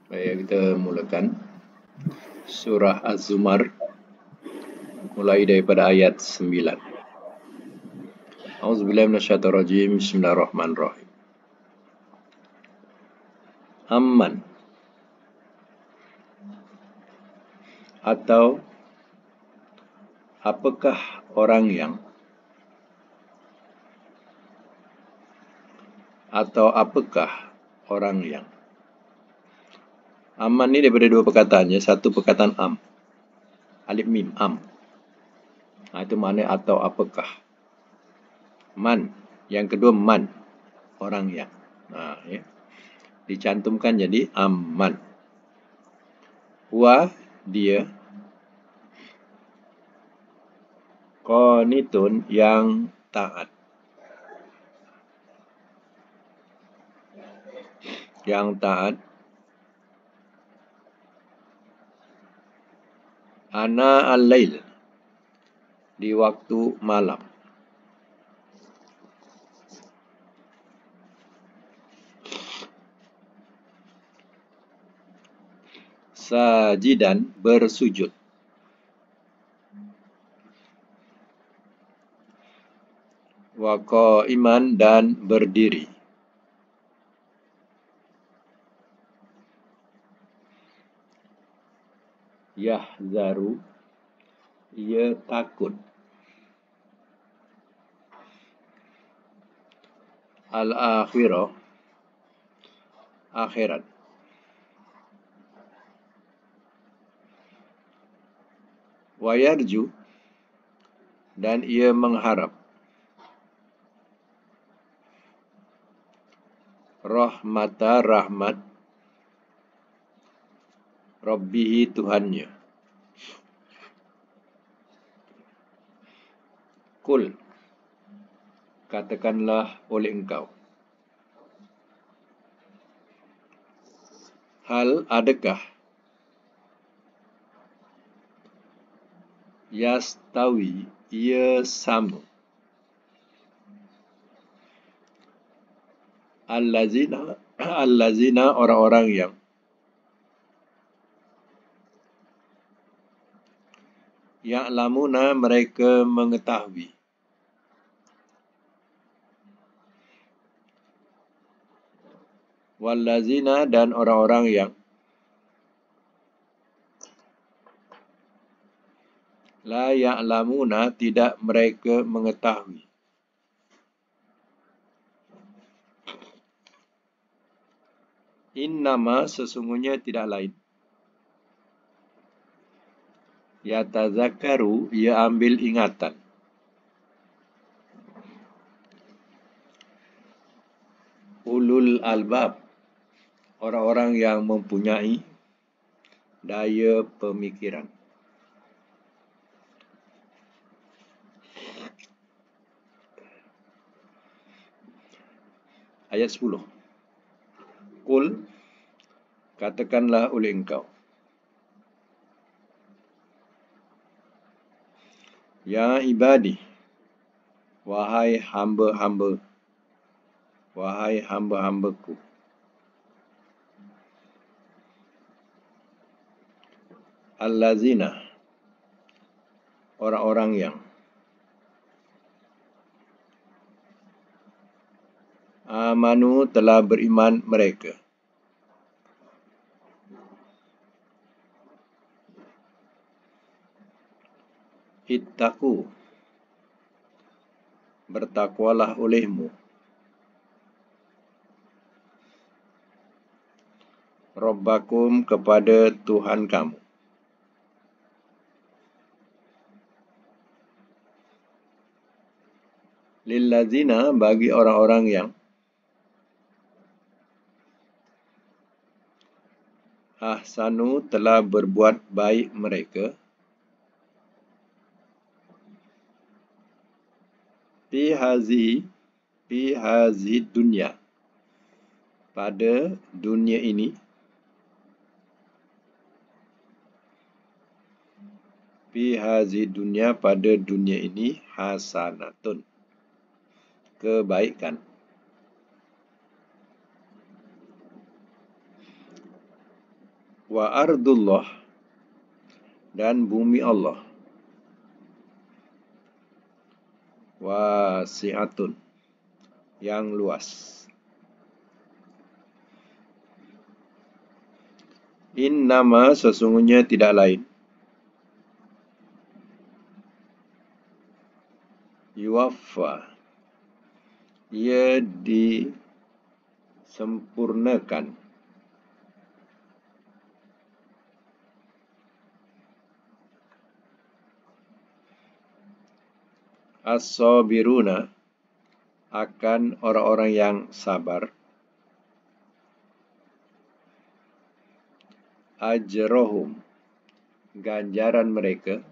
Baik, kita mulakan surah Az-Zumar mulai daripada ayat 9. A'udzubillahi minasyaitonirrajim. Bismillahirrahmanirrahim. Amman atau apakah orang yang, atau apakah orang yang. Amman ni daripada dua perkataannya. Satu perkataan am, alif mim, am. Itu makna atau apakah. Man, yang kedua man, orang yang. Ya. Dicantumkan jadi amman. Wa, dia, qanitun, yang taat. Yang taat. Ana al-lail, di waktu malam. Sajidan, bersujud. Wa qa'iman, dan berdiri. Yahzaru, ia takut. Al-akhirah, akhirat. Wa yarju, dan ia mengharap. Rahmata, rahmat. Rabbihi, Tuhannya. Kul, katakanlah oleh engkau. Hal, adakah. Yastawi, ia sama. Allazina, orang-orang yang. Ya'lamuna, mereka mengetahui. Wallazina, dan orang-orang yang. La ya'lamuna, tidak mereka mengetahui. Innama, sesungguhnya tidak lain. Yatazakkaru, ia ambil ingatan. Ulul albab, orang-orang yang mempunyai daya pemikiran. Ayat 10. Kul, katakanlah oleh engkau. Ya ibadi, wahai hamba-hamba, wahai hamba-hambaku. Allazina, orang-orang yang. Amanu, telah beriman mereka. Ittaqu, bertakwalah olehmu. Rabbakum, kepada Tuhan kamu. Lillazina, bagi orang-orang yang. Ahsanu, telah berbuat baik mereka. Fi hazi dunya, pada dunia ini. Fi hazi dunya, pada dunia ini. Hasanatun, kebaikan. Wa ardullah, dan bumi Allah, wasi'atun, yang luas. Innama, sesungguhnya tidak lain, yuwaffa, ia disempurnakan, as-sabiruna, akan orang-orang yang sabar, ajrohum, ganjaran mereka,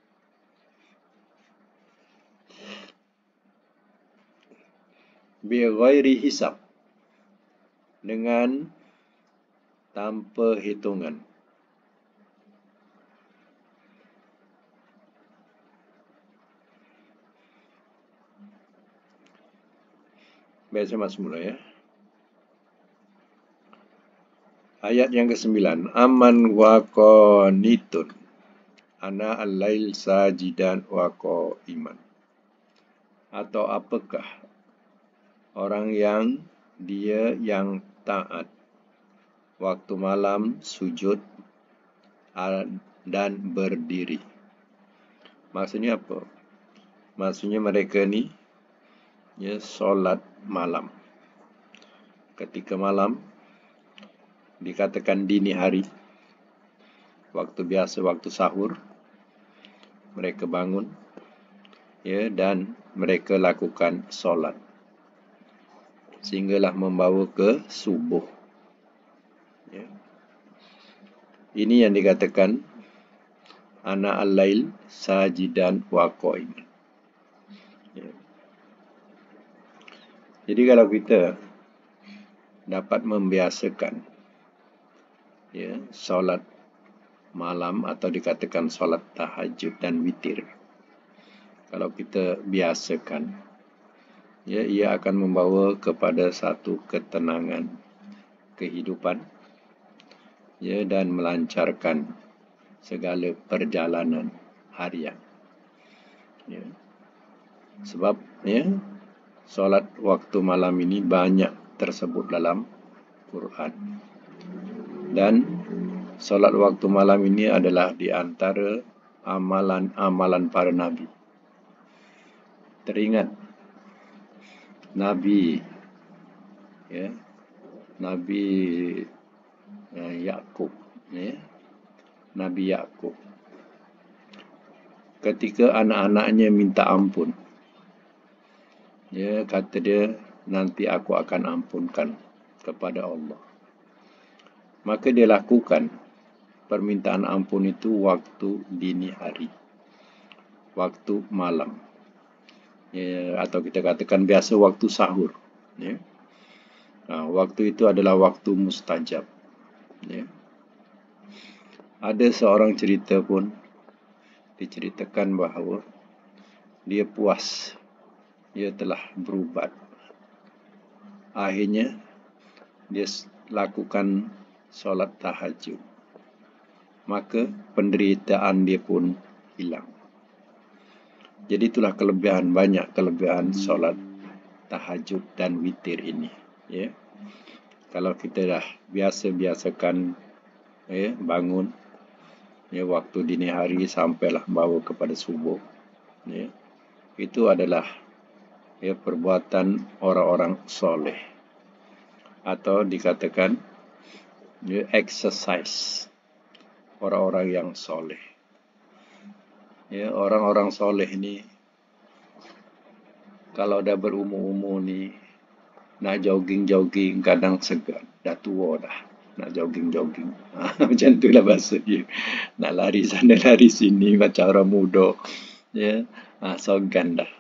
bighairi hisab, dengan tanpa hitungan. Baik, sama semula ya. Ayat yang ke-9. Aman wa qanitun, ana al-lail sajidan wa qa'iman. Atau apakah orang yang dia yang taat waktu malam sujud dan berdiri. Maksudnya apa? Maksudnya mereka ni solat malam. Ketika malam, dikatakan dini hari, waktu biasa, waktu sahur, mereka bangun dan mereka lakukan solat, sehinggalah membawa ke subuh. Ini yang dikatakan ana al-lail sajidan wa qa'iman. Jadi kalau kita dapat membiasakan solat malam atau dikatakan solat tahajud dan witir, kalau kita biasakan, ia akan membawa kepada satu ketenangan kehidupan, dan melancarkan segala perjalanan harian. Sebab solat waktu malam ini banyak tersebut dalam Quran. Dan solat waktu malam ini adalah di antara amalan-amalan para nabi. Teringat Nabi Nabi Yakub, Nabi Yakub, ketika anak-anaknya minta ampun, kata dia, nanti aku akan ampunkan kepada Allah. Maka dia lakukan permintaan ampun itu waktu dini hari, waktu malam, atau kita katakan biasa waktu sahur. Waktu itu adalah waktu mustajab. Ada seorang cerita pun diceritakan bahawa dia puas, dia telah berubat. Akhirnya dia lakukan solat tahajud, maka penderitaan dia pun hilang. Jadi itulah kelebihan, banyak kelebihan solat tahajud dan witir ini. Kalau kita dah biasa-biasakan bangun waktu dini hari sampailah bawa kepada subuh, itu adalah perbuatan orang-orang soleh, atau dikatakan exercise orang-orang yang soleh. Orang-orang soleh ni kalau dah berumur-umur ni nak jogging-jogging kadang segan, dah tua dah nak jogging-jogging. Macam itulah bahasa dia. Nak lari sana lari sini macam orang muda. Segan dah.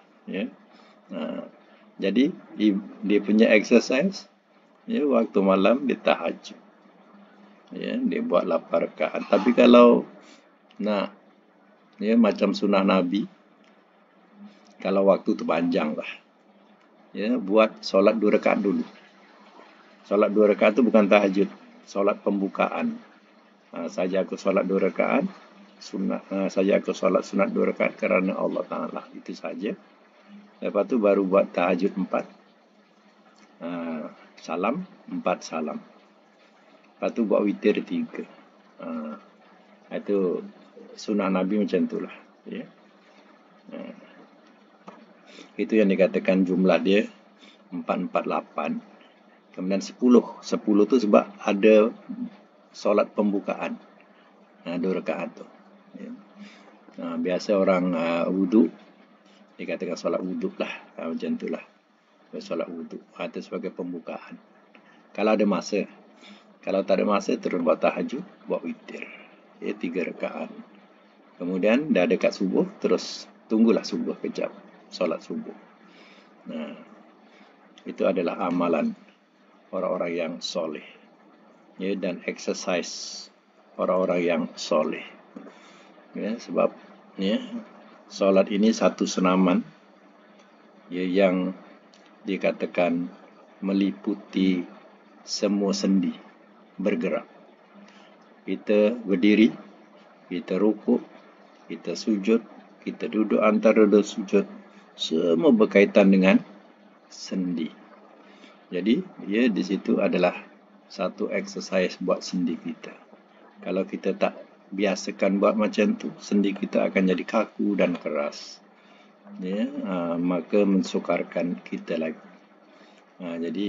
Jadi dia punya exercise waktu malam dia tahajud. Dia buat 8 rakaat. Tapi kalau nak macam sunnah Nabi, kalau waktu tu panjang lah, buat solat 2 rakaat dulu. Solat 2 rakaat tu bukan tahajud, solat pembukaan. Saja aku solat 2 rakaat, saja aku solat sunat 2 rakaat kerana Allah Ta'ala. Itu saja. Lepas tu baru buat tahajud 4. Salam, 4 salam. Lepas tu buat witir 3. Itu sunnah Nabi macam itulah. Ya. Itu yang dikatakan jumlah dia 448. Kemudian 10. 10 tu sebab ada solat pembukaan. 2 rakaat tu. Ya. Biasa orang wuduk, dikatakan solat wuduk lah. Macam itulah. Solat wuduk. Itu sebagai pembukaan. Kalau ada masa. Kalau tak ada masa, terus buat tahajud, buat witir. 3 rakaat. Kemudian dah dekat subuh, terus tunggulah subuh kejap. Solat subuh. Itu adalah amalan orang-orang yang soleh. Ya, dan exercise orang-orang yang soleh. Ya, sebab solat ini satu senaman yang dikatakan meliputi semua sendi bergerak. Kita berdiri, kita rukuk, kita sujud, kita duduk antara dua sujud, semua berkaitan dengan sendi. Jadi, di situ adalah satu exercise buat sendi kita. Kalau kita tak biasakan buat macam tu, sendi kita akan jadi kaku dan keras. Maka mensukarkan kita lagi. Jadi,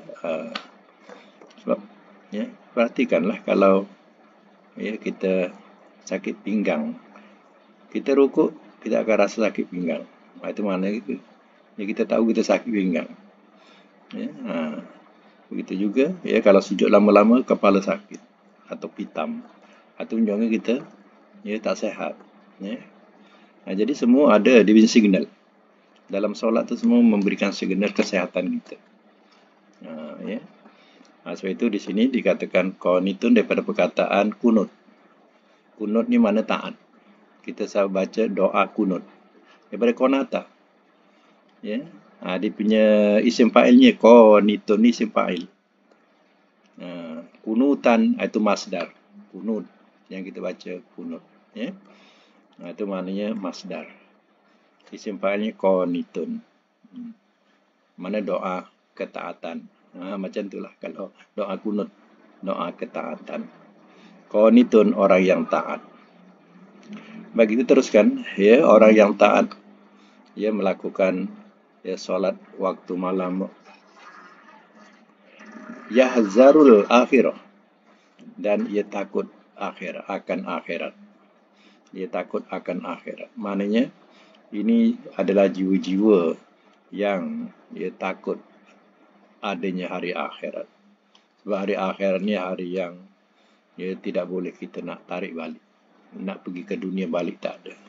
sebab perhatikanlah kalau kita sakit pinggang, kita rukuk, kita akan rasa sakit pinggang. Itu mana kita tahu kita sakit pinggang. Begitu juga kalau sujud lama-lama kepala sakit atau pitam, itu menunjukkan kita tak sihat. Jadi semua ada dia punya signal. Dalam solat tu semua memberikan signal kesihatan kita. Sebab itu di sini dikatakan qanitun daripada perkataan kunut. Kunut ni mana taat. Kita selalu baca doa kunut daripada qanata. Dia punya isim fa'ilnya qanitun ni isim fa'il. Kunutan itu masdar. Kunut yang kita baca kunut. Itu maknanya masdar. Isim fa'ilnya qanitun. Mana doa ketaatan. Macam itulah kalau doa kunut, doa ketaatan. Qanitun orang yang taat. Begitu teruskan, orang yang taat melakukan solat waktu malam. Yahzarul akhirah, dan ia takut akan akhirat. Dia takut akan akhirat. Maknanya ini adalah jiwa-jiwa yang takut adanya hari akhirat. Sebab hari akhirat ni hari yang tidak boleh kita nak tarik balik. Nak pergi ke dunia balik tak ada.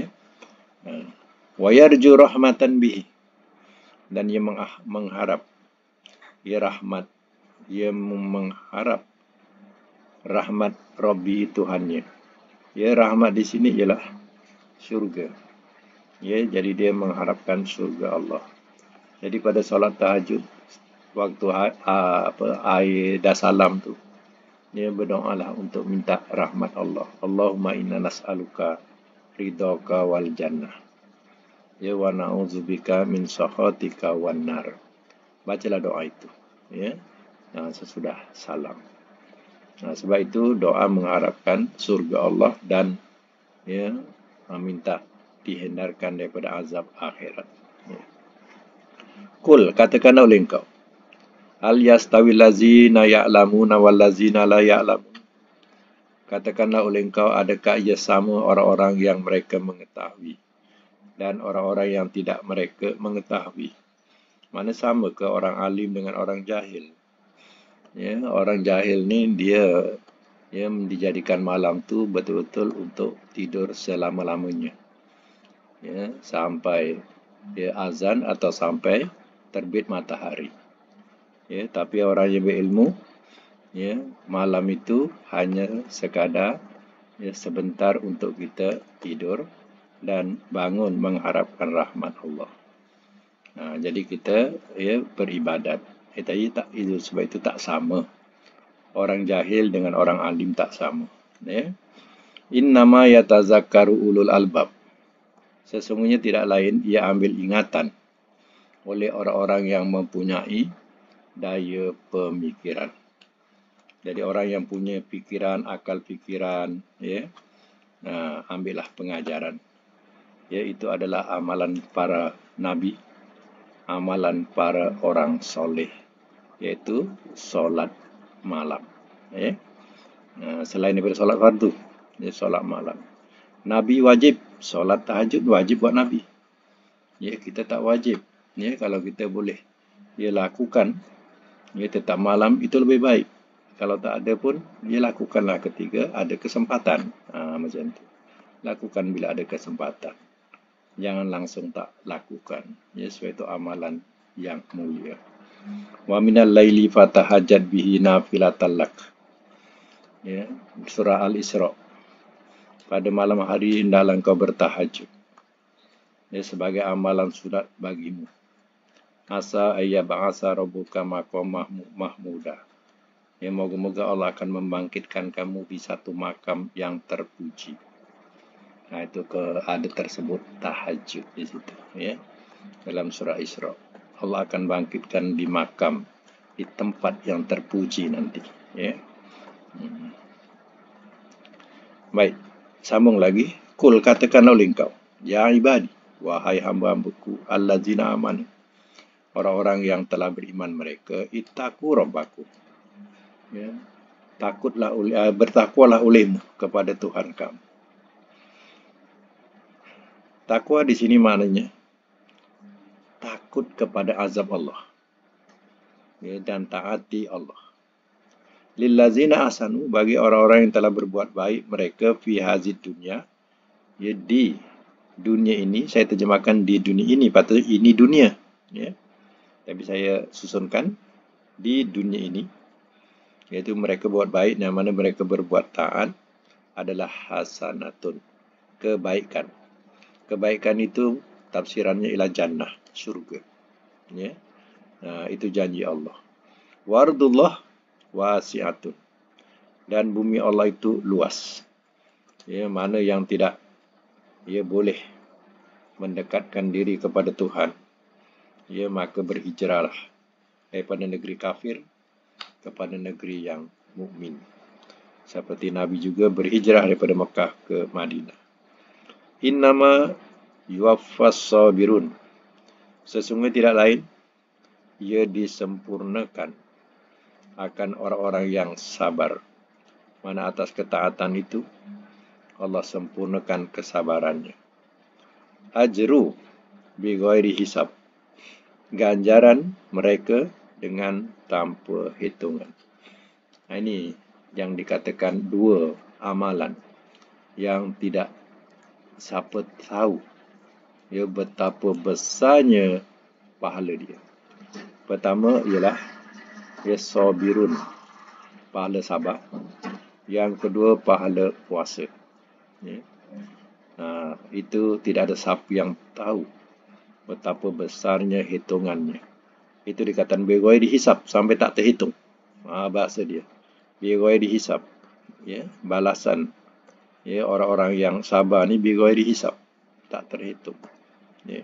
Wa yarju rahmatan bihi, dan ia mengharap rahmat. Ia mengharap rahmat Rabbi Tuhannya. Rahmat di sini ialah syurga. Jadi dia mengharapkan syurga Allah. Jadi pada solat tahajud, waktu air dah salam tu, berdoalah untuk minta rahmat Allah. Allahumma inna nas'aluka ridhaka wal jannah. Wa na'udzubika min sakhatika wan nar. Bacalah doa itu. Sesudah salam. Sebab itu doa mengharapkan surga Allah dan minta dihindarkan daripada azab akhirat. Qul, katakanlah oleh engkau, hal yastawil lazina ya'lamuna wal lazina la ya'lamun. Katakanlah oleh engkau, adakah ia sama orang-orang yang mereka mengetahui dan orang-orang yang tidak mereka mengetahui? Mana sama ke orang alim dengan orang jahil? Orang jahil ni dia dijadikan malam tu betul-betul untuk tidur selama-lamanya. Sampai azan atau sampai terbit matahari. Tapi orang yang berilmu, malam itu hanya sekadar sebentar untuk kita tidur dan bangun mengharapkan rahmat Allah. Jadi kita beribadat. Sebab itu tak sama. Orang jahil dengan orang alim tak sama. Ya. Innama yatazakkaru ulul albab. Sesungguhnya tidak lain ia ambil ingatan oleh orang-orang yang mempunyai daya pemikiran. Jadi orang yang punya pikiran, akal pikiran, ya, ambillah pengajaran. Ya, itu adalah amalan para nabi, amalan para orang soleh, yaitu solat malam. Ya. Selain daripada solat fardu, ya, solat malam. Nabi wajib, solat tahajud wajib buat Nabi. Ya, kita tak wajib. Ya, kalau kita boleh dia lakukan, ya, tetap malam itu lebih baik. Kalau tak ada pun, dia lakukanlah ketika ada kesempatan. Macam tu. Lakukan bila ada kesempatan. Jangan langsung tak lakukan. Ya, sebab itu amalan yang mulia. Wa minal laili fatahajjat bihi nafilatan lak. Ya, surah Al-Isra. Pada malam hari hendaklah engkau bertahajud. Ya, sebagai amalan sunat bagimu. Asa ayyab'asa rabbuka maqamah mahmuda. Ya, moga-moga Allah akan membangkitkan kamu di satu makam yang terpuji. Nah, itu ada tersebut tahajud di situ, ya. Dalam surah Isra. Allah akan bangkitkan di makam, di tempat yang terpuji nanti, ya. Baik, sambung lagi. Kul, katakan oleh engkau, ya ibadi, wahai hamba-hambaku, allazina amanu, orang-orang yang telah beriman mereka, ittaqu rabbakum. Ya, bertakwalah olehmu kepada Tuhan kamu. Takwa di sini maknanya takut kepada azab Allah, ya, dan taati Allah. Lillazina ahsanu, bagi orang-orang yang telah berbuat baik mereka fi hazid dunya, ya, di dunia ini. Saya terjemahkan di dunia ini, patutnya ini dunia, ya. Tapi saya susunkan di dunia ini, yaitu mereka buat baik yang mana mereka berbuat taat adalah hasanatun, kebaikan. Kebaikan itu tafsirannya ialah jannah, syurga. Ya. Itu janji Allah. Wardullah wasi'atun, dan bumi Allah itu luas. Ya, mana yang tidak, ia boleh mendekatkan diri kepada Tuhan, ya, maka berhijrahlah daripada negeri kafir kepada negeri yang mukmin. Seperti Nabi juga berhijrah daripada Mekah ke Madinah. Innama yuwaffas sabirun, sesungguhnya tidak lain ia disempurnakan akan orang-orang yang sabar. Mana atas ketaatan itu Allah sempurnakan kesabarannya. Ajru bi ghairi hisab, ganjaran mereka dengan tanpa hitungan. Ini yang dikatakan dua amalan yang tidak siapa tahu, ya, betapa besarnya pahala dia. Pertama ialah, ya, sabirun, pahala sabar. Yang kedua, pahala puasa. Ya. Itu tidak ada siapa yang tahu betapa besarnya hitungannya. Itu dikatakan begoi dihisap sampai tak terhitung. Bahasa dia. Begoi dihisap. Ya, balasan, ya, orang-orang yang sabar ni begoi dihisap, tak terhitung. Ya.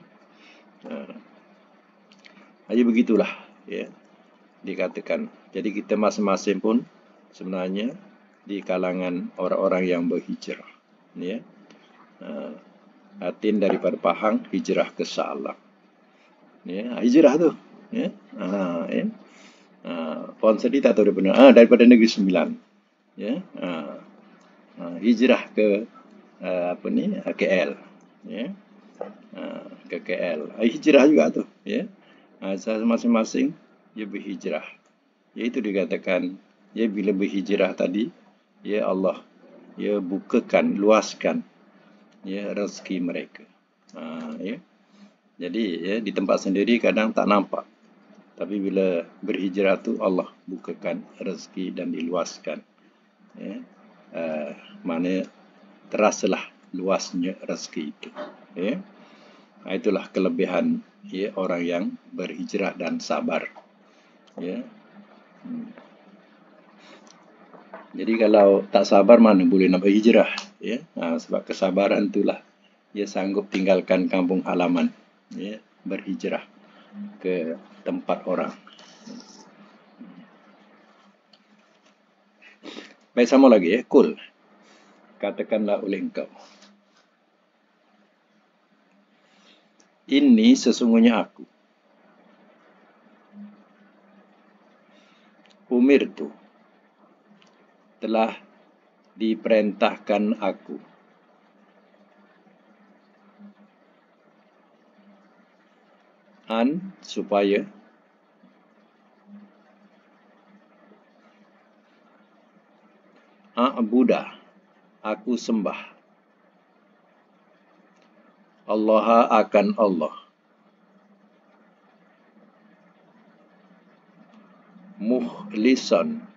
Jadi begitulah, ya, dikatakan. Jadi kita masing-masing pun sebenarnya di kalangan orang-orang yang berhijrah. Ya. Atin daripada Pahang hijrah ke Shah Alam. Ya, hijrah tu. Ya. Ya. Puan sedih tak tahu daripada Negeri Sembilan. Ya. Hijrah ke KL. Ya. Ke KL. Hijrah juga tu. Ya. Masing-masing dia berhijrah. Iaitu dikatakan, ya, bila berhijrah tadi, ya, Allah, ya, bukakan, luaskan, ya, rezeki mereka. Ya. Jadi, ya, di tempat sendiri kadang tak nampak. Tapi bila berhijrah tu Allah bukakan rezeki dan diluaskan. Ya. Mana terasalah luasnya rezeki itu. Ya. Itulah kelebihan, ya, orang yang berhijrah dan sabar. Ya. Jadi kalau tak sabar mana boleh nak berhijrah, ya. Sebab kesabaran itulah ia sanggup tinggalkan kampung halaman, ya, berhijrah ke tempat orang. Baik, sama lagi, ya. Kul, katakanlah oleh engkau. Ini sesungguhnya aku. Umirtu, telah diperintahkan aku. An, supaya. A'budah, aku sembah. Allah, akan Allah. Mukhlisan,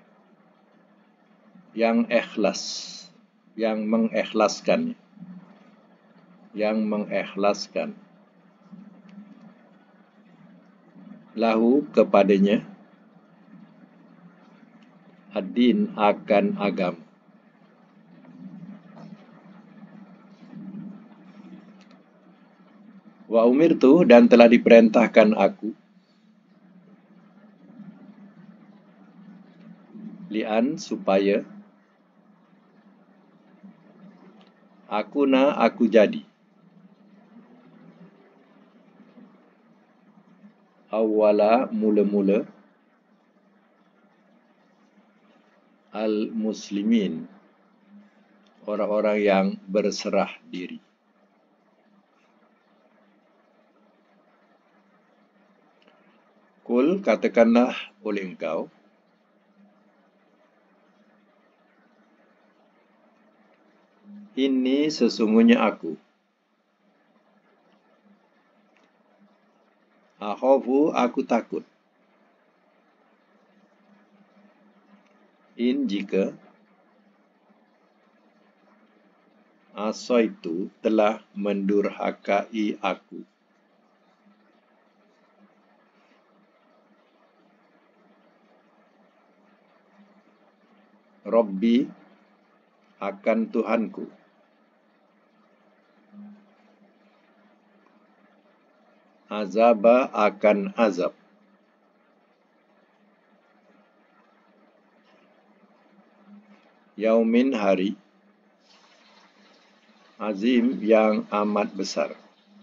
yang ikhlas, yang mengikhlaskan. Yang mengikhlaskan. Lahu, kepadanya. Ad-din, akan agama. Wa umirtu, dan telah diperintahkan aku. Li'an, supaya. Akuna, aku jadi. Awwala, mula-mula. Al-muslimin, orang-orang yang berserah diri. Kul, katakanlah oleh engkau. Ini sesungguhnya aku. Akhafu, aku takut. In, jika. Asaitu, telah mendurhakai aku. Rabbi, akan Tuhanku. Azaba, akan azab. Yaumin, hari. Azim, yang amat besar.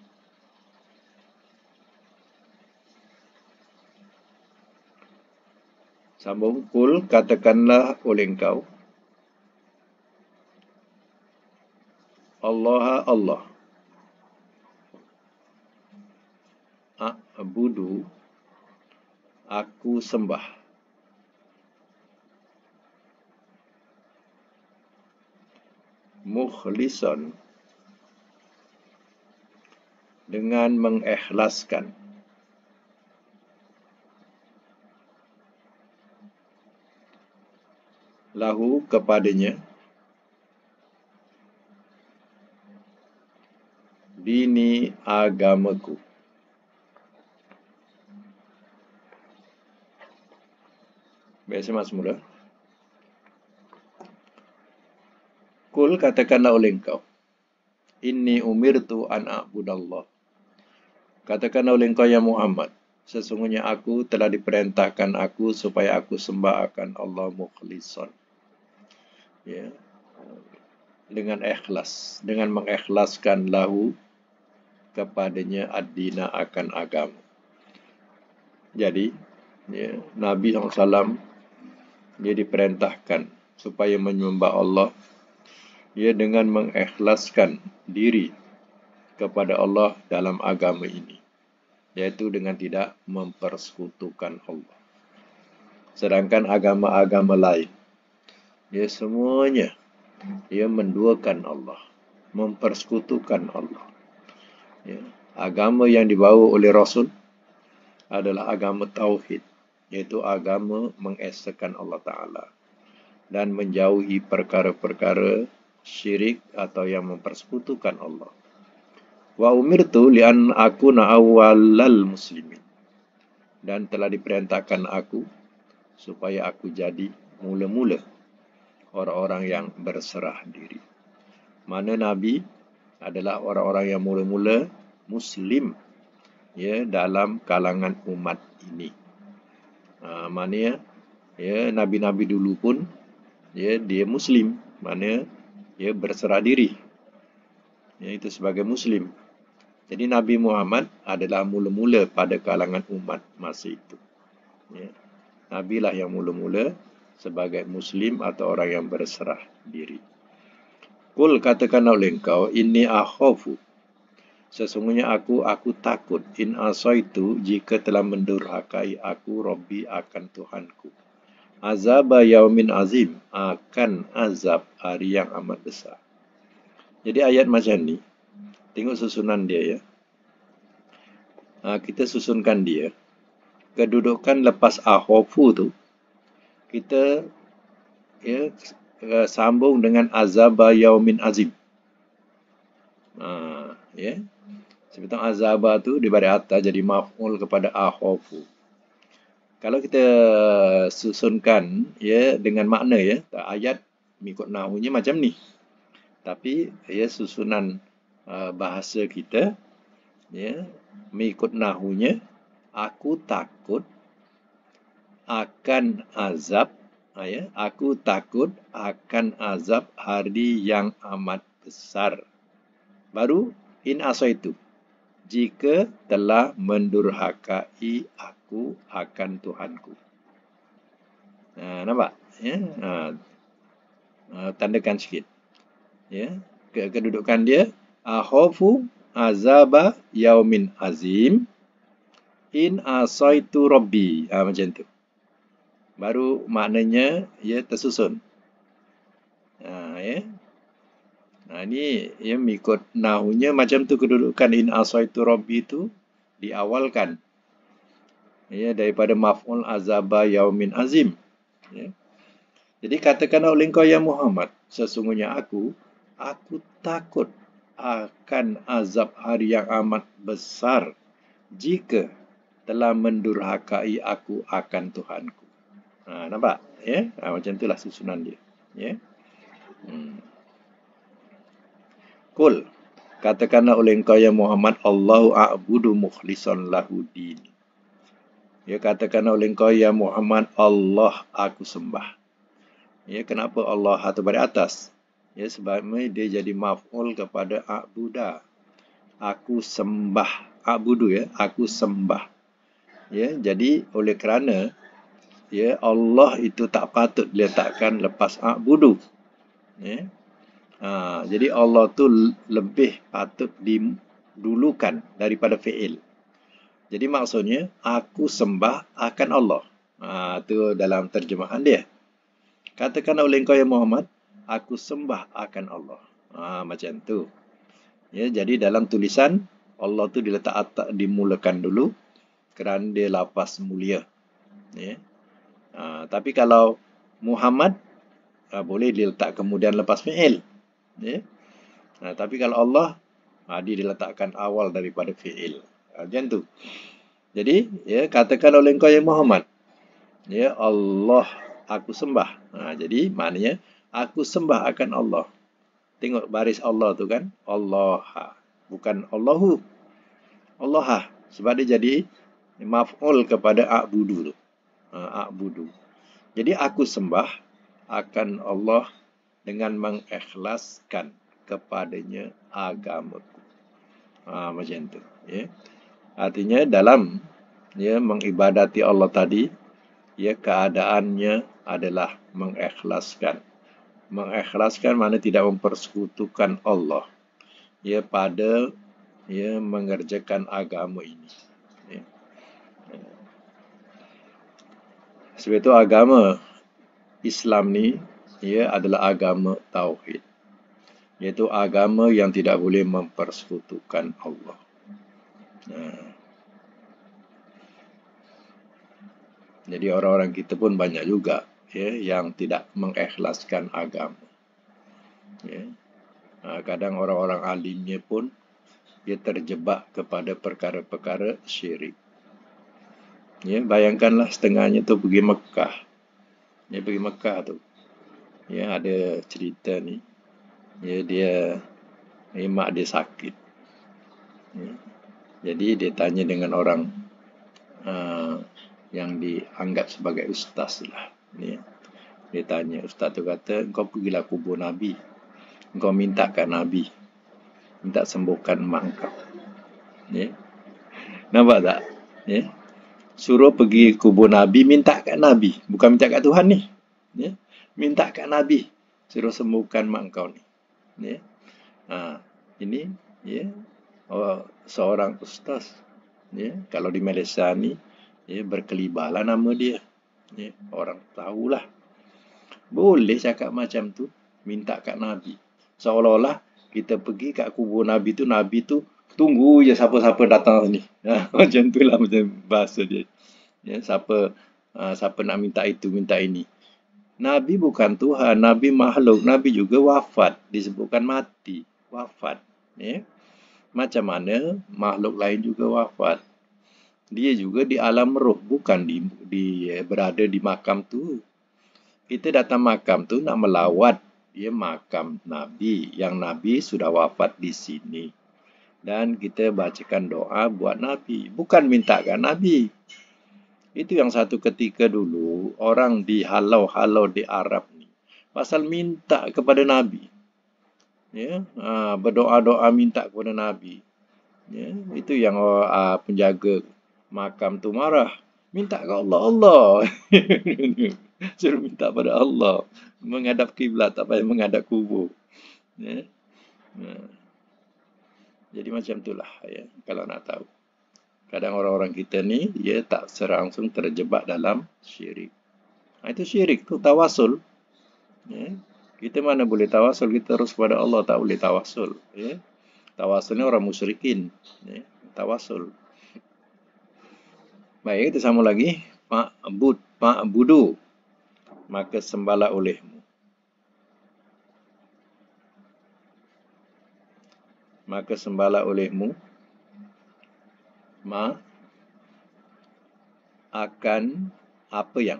Sambung. Kul, katakanlah oleh engkau. Allah, Allah. A'budu, aku sembah. Mukhlisan, dengan mengikhlaskan. Lahu, kepadanya. Dini, agamaku. Biasa mas mula. Kul, katakanlah oleh engkau. Inni umirtu an a'budallah. Katakanlah oleh engkau ya Muhammad. Sesungguhnya aku telah diperintahkan aku supaya aku sembah akan Allah mukhlisan. Ya. Dengan ikhlas. Dengan mengikhlaskan lahu kepadanya ad-dina, akan agama. Jadi, ya, Nabi SAW dia diperintahkan supaya menyembah Allah, ia dengan mengikhlaskan diri kepada Allah dalam agama ini, yaitu dengan tidak mempersekutukan Allah. Sedangkan agama-agama lain, ia semuanya ia menduakan Allah, mempersekutukan Allah. Ya. Agama yang dibawa oleh Rasul adalah agama Tauhid, iaitu agama mengesakan Allah Ta'ala dan menjauhi perkara-perkara syirik atau yang mempersekutukan Allah. Wa umirtu li'an akuna awwalal muslimin, dan telah diperintahkan aku supaya aku jadi mula-mula orang-orang yang berserah diri. Mana Nabi adalah orang-orang yang mula-mula Muslim, ya, dalam kalangan umat ini. Mana ya, Nabi-Nabi dulu pun ya, dia Muslim, mana dia berserah diri, ya, itu sebagai Muslim. Jadi Nabi Muhammad adalah mula-mula pada kalangan umat masa itu. Ya. Nabi lah yang mula-mula sebagai Muslim atau orang yang berserah diri. Qul, katakan oleh engkau, inni akhafu, sesungguhnya aku takut, in asaitu, jika telah mendurhakai aku, Rabbi, akan Tuhanku, azaba yaumin azim, akan azab hari yang amat besar. Jadi ayat macam ni, tengok susunan dia, ya. Kita susunkan dia. Kedudukan lepas akhafu tu, kita ya, sambung dengan azaba yaumin azim. Ya. Sebetulnya azaba tu di baris atas jadi maf'ul kepada akhafu. Kalau kita susunkan ya dengan makna, ya, ayat mengikut nahwunya macam ni. Tapi ya susunan bahasa kita, ya, mengikut nahwunya, aku takut akan azab, ya, aku takut akan azab hari yang amat besar. Baru in asaitu, jika telah mendurhakai aku akan Tuhanku. Nampak? Ya? Tandakan sikit. Ya? Kedudukan dia, akhafu azaba yaumin azim in asaitu Rabbi. Macam tu. Baru maknanya ya tersusun. Ya. Ini ya mengikut nahwunya macam tu kedudukan in asaitu Rabbi itu diawalkan. Ya, daripada maf'ul azaba yaumin azim. Ya. Jadi katakan oleh engkau ya Muhammad, sesungguhnya aku takut akan azab hari yang amat besar jika telah mendurhakai aku akan Tuhanku. Nampak? Ya? Macam itulah susunan dia. Ya? Qul, katakanlah oleh engkau ya Muhammad, Allahu a'budu mukhlishan lahu din. Ya, katakanlah oleh engkau ya Muhammad, Allah aku sembah. Ya, kenapa Allah atau baris atas? Ya, sebabnya dia jadi maf'ul kepada a'buda. Aku sembah. A'budu, ya, aku sembah. Ya, jadi oleh kerana ya Allah itu tak patut diletakkan lepas a'budu. Ya. Jadi Allah tu lebih patut didulukan daripada fi'il. Jadi maksudnya aku sembah akan Allah. Itu dalam terjemahan dia. Katakan oleh engkau ya Muhammad, aku sembah akan Allah. Macam tu. Ya, jadi dalam tulisan Allah tu dimulakan dulu kerana dia lafaz mulia. Ya. Tapi kalau Muhammad boleh diletak kemudian lepas fi'il. Ya. Tapi kalau Allah dia diletakkan awal daripada fi'il. Macam tu. Jadi ya, katakan oleh engkau ya Muhammad, ya Allah aku sembah. Jadi maknanya aku sembah akan Allah. Tengok baris Allah tu kan, Allah, bukan Allahu. Allah, sebab dia jadi maf'ul kepada a'budu tu. A'budu. Jadi aku sembah akan Allah dengan mengikhlaskan kepadanya agamaku. Macam tu. Ya. Artinya dalam ya mengibadati Allah tadi, ya keadaannya adalah mengikhlaskan. Mengikhlaskan makna tidak mempersekutukan Allah ya pada ya mengerjakan agama ini. Ya. Sebab itu agama Islam ni ya adalah agama tauhid. Iaitu agama yang tidak boleh mempersekutukan Allah. Jadi orang-orang kita pun banyak juga ya yang tidak mengikhlaskan agama. Ya. Kadang orang-orang alimnya pun dia terjebak kepada perkara-perkara syirik. Ya, bayangkanlah setengahnya tu pergi Mekah. Dia pergi Mekah tu. Ya, ada cerita ni. Ya, mak dia sakit. Ya. Jadi dia tanya dengan orang yang dianggap sebagai ustaz lah. Ya. Dia tanya, ustaz tu kata, kau pergilah kubur Nabi. Kau minta kat Nabi. Minta sembuhkan mak kau. Ya. Nampak tak? Ya. Suruh pergi kubur Nabi, minta kat Nabi. Bukan minta kat Tuhan ni. Ya. Minta kat Nabi. Suruh sembuhkan mak kau ni. Ya. Ini ya, seorang ustaz. Ya. Kalau di Malaysia ni, ya, berkelibarlah nama dia. Ya. Orang tahulah. Boleh cakap macam tu. Minta kat Nabi. Seolah-olah kita pergi kat kubur Nabi tu tunggu je siapa-siapa datang sini. Macam tu lah macam bahasa dia. Ya, siapa nak minta itu, minta ini. Nabi bukan Tuhan, Nabi makhluk, Nabi juga wafat, disebutkan mati, wafat. Ya. Macam mana makhluk lain juga wafat. Dia juga di alam roh, bukan berada di makam tu. Kita datang makam tu nak melawat dia makam Nabi, yang Nabi sudah wafat di sini. Dan kita bacakan doa buat Nabi, bukan mintakan Nabi. Itu yang satu ketika dulu orang dihalau-halau di Arab ni pasal minta kepada Nabi. Ya, berdoa-doa minta kepada Nabi. Ya, itu yang penjaga makam tu marah. Minta ke Allah, Allah. Suruh minta pada Allah. Menghadap kiblat, tak payah menghadap kubur. Ya. Jadi macam itulah ya, kalau nak tahu. Kadang orang-orang kita ni, dia tak selangsung terjebak dalam syirik. Itu syirik tu, tawasul. Ya. Kita mana boleh tawasul, kita terus pada Allah, tak boleh tawasul. Ya. Tawasul ni orang musyrikin. Ya. Tawasul. Baik, kita sambung lagi. Budu, maka sembahlah olehmu. Maka sembahlah olehmu. Akan apa yang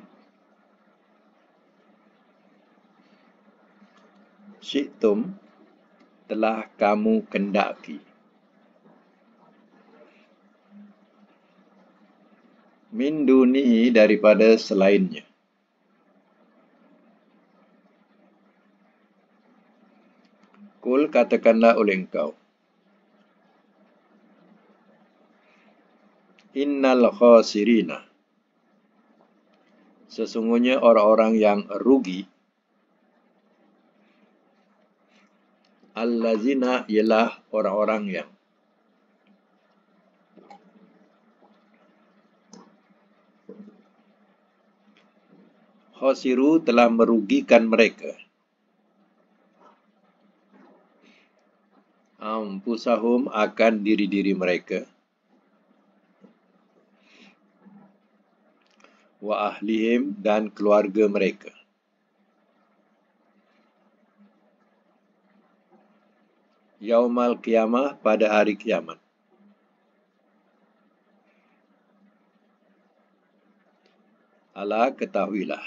syi'tum telah kamu kendaki. Min dunihi daripada selainnya. Kul katakanlah oleh engkau. Innal khasirina. Sesungguhnya orang-orang yang rugi. Allazina ialah orang-orang yang khasiru telah merugikan mereka. Anfusahum akan diri-diri mereka. Wa ahlihim dan keluarga mereka. Yaumal qiyamah pada hari kiamat. Ala ketahuilah.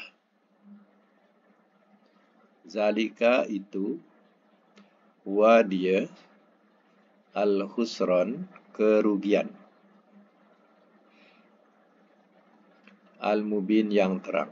Zalika itu huwa dia al-khusran kerugian. Al-mubin yang terang.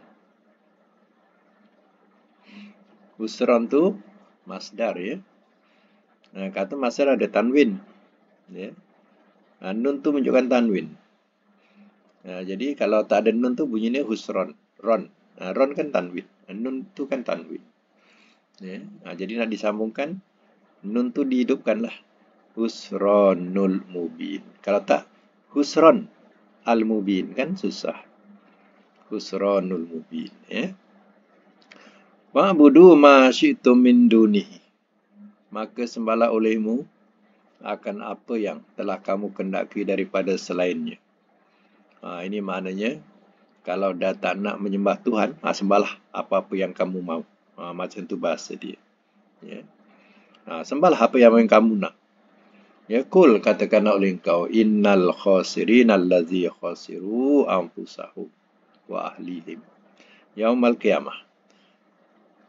Khusran tu masdar ya. Kata masdar ada tanwin. Ya. Nun tu menunjukkan tanwin. Jadi kalau tak ada nun tu bunyinya husron. Ron. Ron kan tanwin. Nun tu kan tanwin. Ya. Jadi nak disambungkan, nun tu dihidupkanlah. Husronul mubin. Kalau tak, husron al-mubin kan susah. Husronul mubin. Ya. Wa'budu ma syi'tum min dunihi. Maka sembahlah olehmu akan apa yang telah kamu kendaki daripada selainnya. Ini maknanya, kalau dah tak nak menyembah Tuhan, sembahlah apa-apa yang kamu mau. Macam tu bahasa dia. Ya. Sembahlah apa yang kamu nak. Ya, kul katakanlah oleh engkau, innal khasirin allazi khasiru anfusahum wa ahlihim yaumal qiyamah.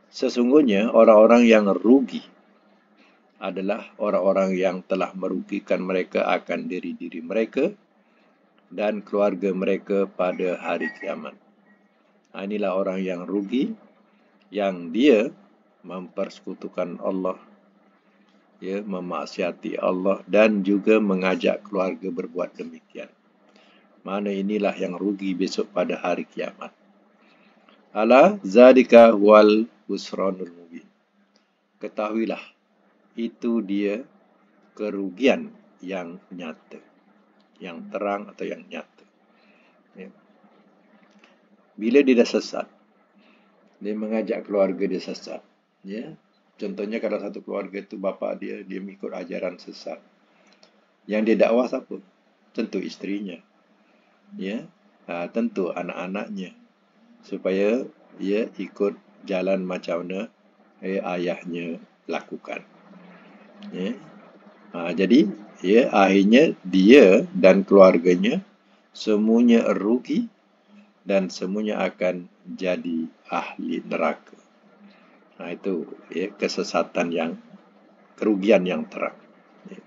Sesungguhnya orang-orang yang rugi adalah orang-orang yang telah merugikan mereka akan diri-diri mereka dan keluarga mereka pada hari kiamat. Inilah orang yang rugi, yang dia mempersekutukan Allah, ya, memaksiati Allah dan juga mengajak keluarga berbuat demikian. Mana inilah yang rugi besok pada hari kiamat. Ala zalika wal husranul mubin. Ketahuilah, itu dia kerugian yang nyata, yang terang atau yang nyata. Ya. Bila dia dah sesat, dia mengajak keluarga dia sesat. Ya. Contohnya kalau satu keluarga itu bapa dia mengikut ajaran sesat. Yang dia dakwah siapa? Tentu isterinya. Ya. Tentu anak-anaknya. Supaya ia ikut jalan macam mana ayahnya lakukan. Ya. Jadi ya, akhirnya dia dan keluarganya semuanya rugi dan semuanya akan jadi ahli neraka. Itu ya, kesesatan yang, kerugian yang terang. Ya.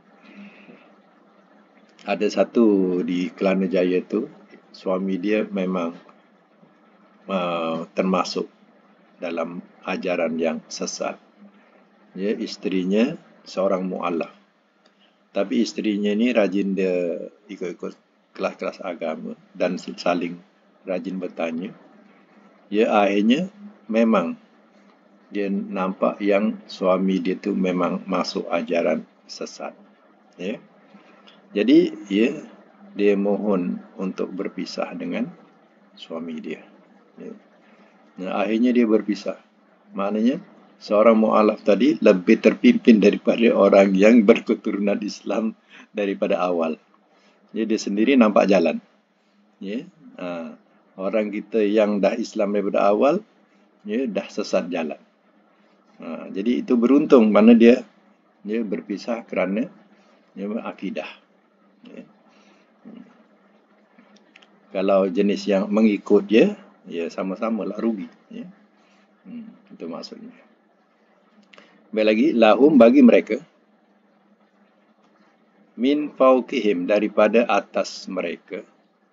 Ada satu di Kelana Jaya tu, suami dia memang termasuk dalam ajaran yang sesat. Ya, isterinya seorang mu'alaf. Tapi isterinya ni rajin dia ikut-ikut kelas-kelas agama dan saling rajin bertanya. Ya, akhirnya memang dia nampak yang suami dia tu memang masuk ajaran sesat. Ya. Jadi, ya, dia mohon untuk berpisah dengan suami dia. Ya. Nah, akhirnya dia berpisah. Maknanya, seorang mu'alaf tadi lebih terpimpin daripada orang yang berketurunan Islam daripada awal. Jadi dia sendiri nampak jalan. Ya. Orang kita yang dah Islam daripada awal, ya, dah sesat jalan. Jadi itu beruntung mana dia berpisah kerana akidah. Ya. Kalau jenis yang mengikut dia, ya sama-sama lah rugi. Ya. Itu maksudnya. Baik lagi, lahum bagi mereka, min fauqihim daripada atas mereka,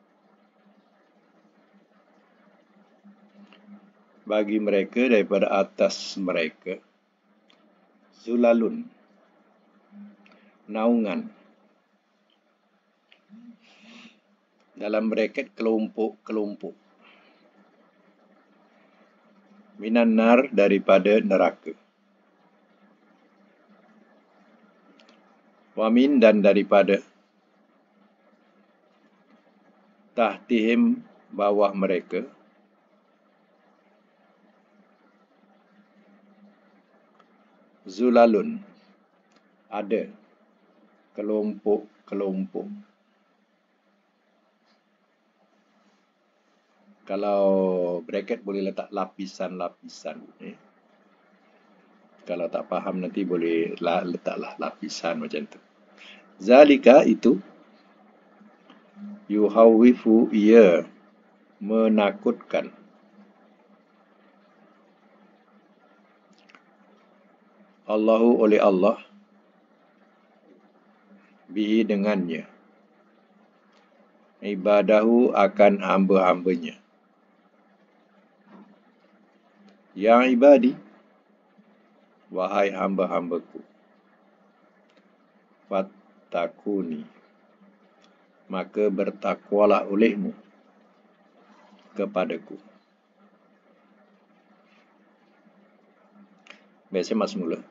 bagi mereka daripada atas mereka, zulalun, naungan, dalam braket kelompok-kelompok, minan nar daripada neraka, wamin dan daripada, tahtihim bawah mereka, zulalun, ada kelompok-kelompok. Kalau bracket boleh letak lapisan-lapisan. Kalau tak faham nanti boleh letaklah lapisan macam tu. Zalika itu, yuhawifu, ia menakutkan, Allahu oleh Allah, bihi dengannya, ibadahu akan hamba-hambanya. Ya ibadi, wahai hamba-hambaku, fattakuni, maka bertakwalah olehmu kepadaku. Biasa masuk mula.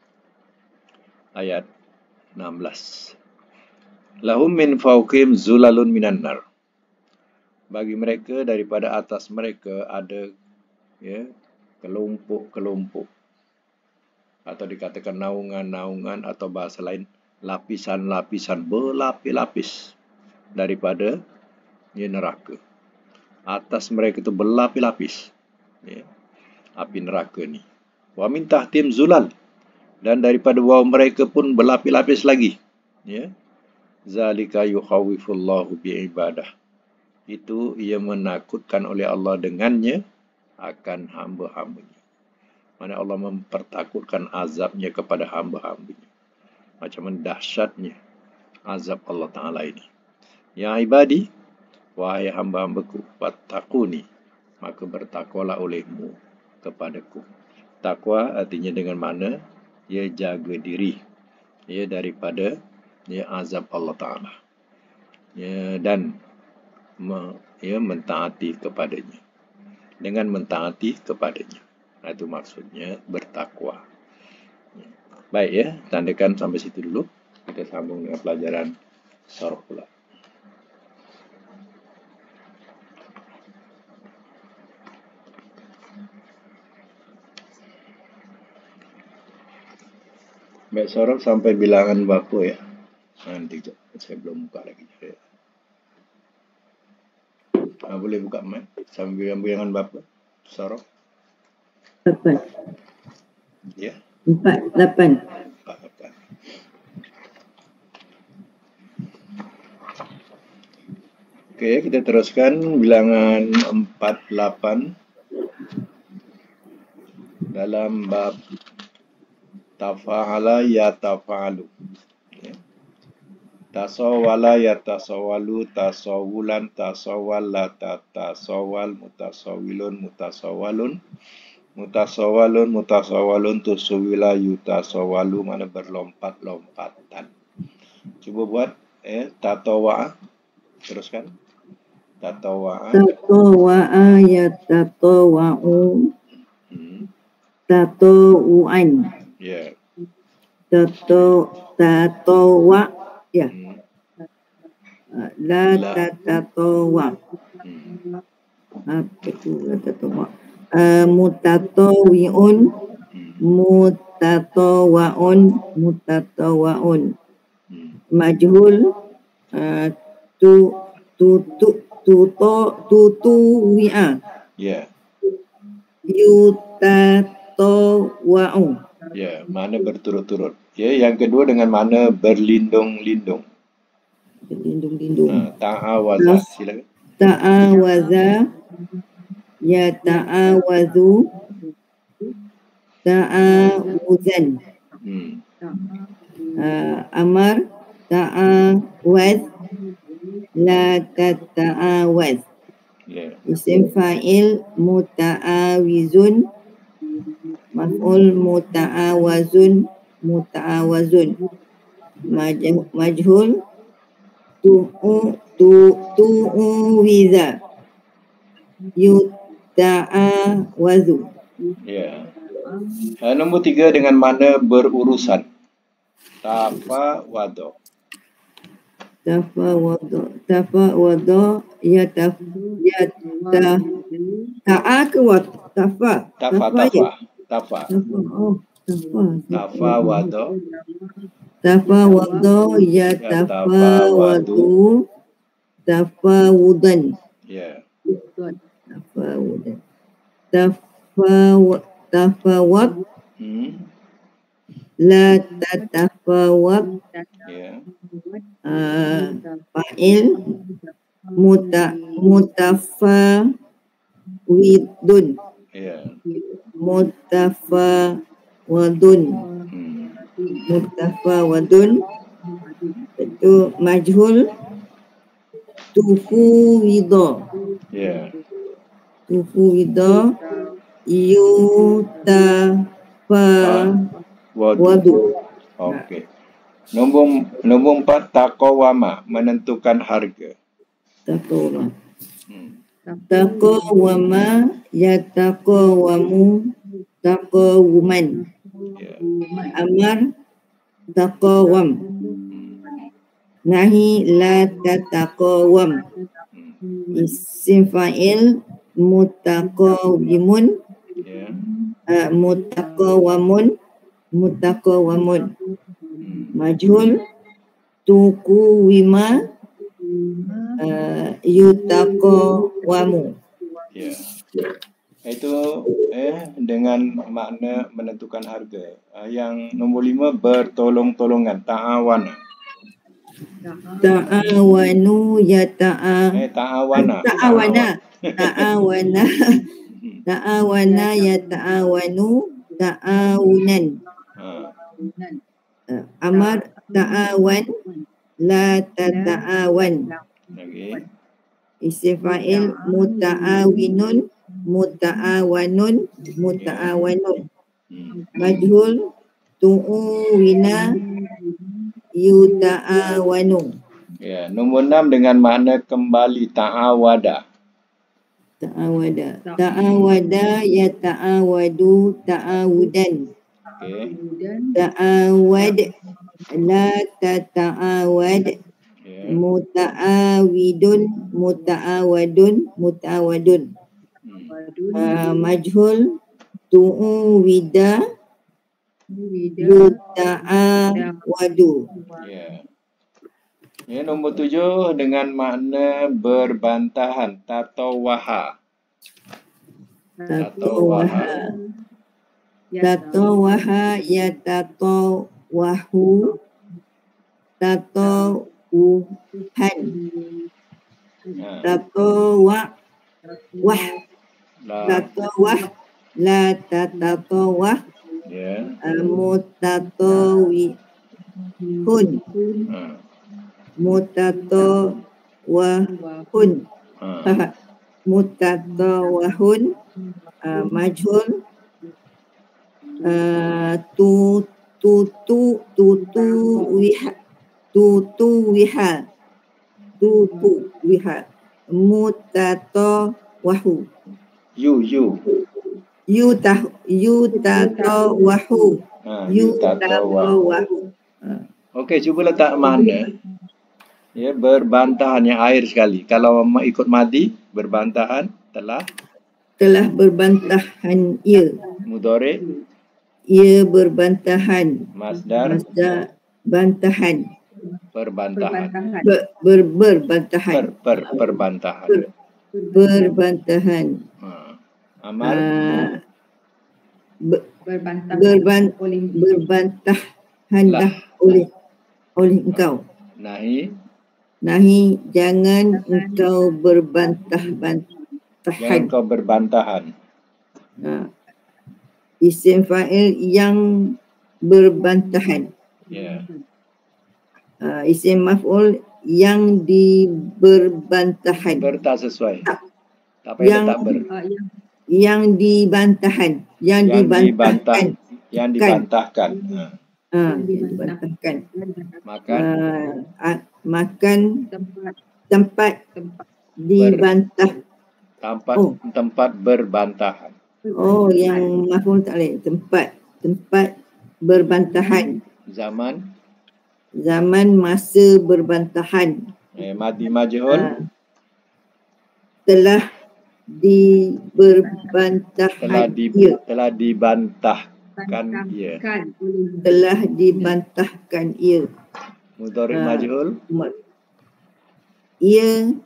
Ayat 16. Lahum min fawqihim zulalun minan nar. Bagi mereka daripada atas mereka ada kelompok-kelompok, atau dikatakan naungan-naungan, atau bahasa lain lapisan-lapisan, berlapis-lapis daripada neraka. Atas mereka itu berlapis-lapis api neraka ni. Wa min tahtim zulal, dan daripada bawah mereka pun berlapis-lapis lagi. Zalika yukhawifullahu bi'ibadah. Itu ia menakutkan oleh Allah dengannya akan hamba-hambanya. Mana Allah mempertakutkan azabnya kepada hamba-hambanya. Macam mana dahsyatnya azab Allah Ta'ala ini. Ya ibadi, wahai hamba-hambaku, wattaquni, maka bertakwalah olehmu kepadaku. Takwa artinya dengan mana ia jaga diri ia daripada azab Allah Ta'ala, dan ia mentaati kepadanya. Dengan mentaati kepadanya, itu maksudnya bertakwa. Baik ya, tandakan sampai situ dulu. Kita sambung dengan pelajaran sharh pula. Baik, sharh sampai bilangan berapa ya? Nanti saya belum buka lagi. Boleh buka mic sampai bilangan berapa? Sharh 8. Ya. 48. Okey, kita teruskan bilangan 48 dalam bab tafa'ala yatafa'alu. Tasawwala yatasawwalu, tasawwulan, tasawwala, tasawwal, mutasawwilun, mutasawwalun, mutasawwalun, mutasawwalun, tusawwila, yutasawwalu, mana berlompat-lompatan. Cuba buat tatawa'a. Teruskan. Tatawa'a. Tatawa'a yatatawa'u. Tatawu'an. Ya. Tatawa' ya. La tatawa'. Apa tu tatawa'? Mutatawi'un, mutatawa'un, mutatawa'un. Majhul, tutuwi'a. Ya. Yutatawa'u. Ya, mana berturut-turut. Ya, yang kedua dengan mana berlindung-lindung. Berlindung-lindung. Ta'awaza, silakan. Ta'awaza, ya ta'awazu, ta'awuzan. Amar, ta'awaz, la tata'awaz. Isim fa'il muta'awizun, maf'ul muta'awazun, muta'awazun. Majhul tu'uwiza, yuta'awazu. Ya. Nombor 3 dengan mana berurusan. Tafawado. Tafawado ya ta'a ke wat tafa. Tafawado. Tafawado ya tafawadu, tafawudan. Ya. Tafawudan. Tafawad. La tatafawad. Ya. Fa'il mutafawidun. Ya. Mutafawadun. Mutafawadun. Itu majhul tufuwida. Ya. Tufuwida yutafawadu. Okey. Nombor 4 taqawama, menentukan harga. Taqawama. Taqawama yataqawamu, taqawuman. Amar taqawam. Nahi la tataqawam. Isim fa'il mutaqawimun, mutaqawamun, mutaqawamun. Majhul tukuwima, yutaqawamu. Ya. Itu dengan makna menentukan harga. Yang nombor 5 bertolong-tolongan, ta'awana. Ta'awanu ya ta'awana. Ta'awana. Ta'awana. Ta'awana ya ta'awanu, ta'awunan. Amar ta'awan, la tata'awan. Lagi. Isim fa'il muta'awinun, muta'awanun, muta'awanun. Majhul tu'uwina, yuta'awanu. Ya, nombor 6 dengan makna kembali, ta'awada. Ta'awada. Ta'awada ya ta'awadu ta'awudan. Okey. Ta'awad, la tata'awad. Ya. Muta'awidun, muta'awadun, muta'awadun. Majhul tu'uwida, yuta'awadu. Ya. Ya, nombor 7 dengan makna berbantahan, tatawaha. Tatawaha. Tatawaha ya tatawahu. Tatawuhan. Tatawah. Wah. Tatawah. La tatatawah. Ya. Mutatawihun. Mutatawahun. Mutatawahun. Majhul. Tutuwiha. Mutatawahu. Yutatawahu. Yutatawahu. Okey, cuba letak mana. Ya, berbantahan yang akhir sekali. Kalau ikut madi, berbantahan telah berbantahan ia. Mudhari, Ia berbantahan. masdar, bantahan. perbantahan. Berbantahan. Perbantahan. Berbantahan. Amar, berbantahanlah oleh engkau. Nahi, jangan engkau jangan kau berbantahan. Isim fa'il yang berbantahan. Ya. Isim maf'ul yang diberbantahan. Tak sesuai. Tak payah letak ber. Yang dibantahkan. Yang dibantahkan. Dibantahkan. Makan tempat dibantah. Tempat berbantahan. Oh, yang maf'ul tak boleh. Tempat berbantahan. Zaman masa berbantahan. Madi majhul. Telah diberbantahkan ia. Telah dibantahkan ia. Telah dibantahkan ia. Mudhari majhul. Ia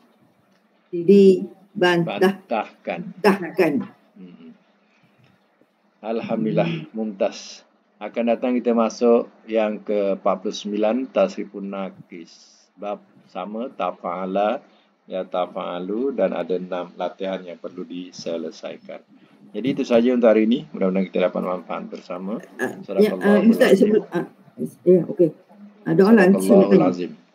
dibantahkan. Alhamdulillah, mumtaz. Akan datang kita masuk yang ke-49, tasrifun naqis. Bab sama, tafa'ala, ya tafa'alu, dan ada 6 latihan yang perlu diselesaikan. Jadi itu saja untuk hari ini. Mudah-mudahan kita dapat manfaat bersama. Ustaz, sebelum okey. Doa langsung.